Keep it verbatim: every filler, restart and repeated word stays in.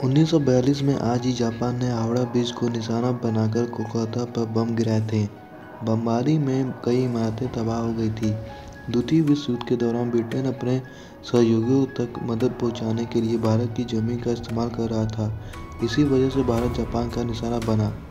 उन्नीस सौ बयालीस में आज ही जापान ने हावड़ा ब्रिज को निशाना बनाकर कोलकाता पर बम गिराए थे। बमबारी में कई इमारतें तबाह हो गई थी। द्वितीय विश्व युद्ध के दौरान ब्रिटेन अपने सहयोगियों तक मदद पहुंचाने के लिए भारत की जमीन का इस्तेमाल कर रहा था। इसी वजह से भारत जापान का निशाना बना।